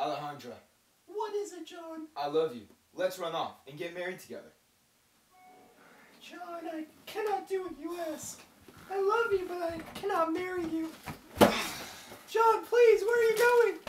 Alejandra. What is it, John? I love you. Let's run off and get married together. John, I cannot do what you ask. I love you, but I cannot marry you. John, please, where are you going?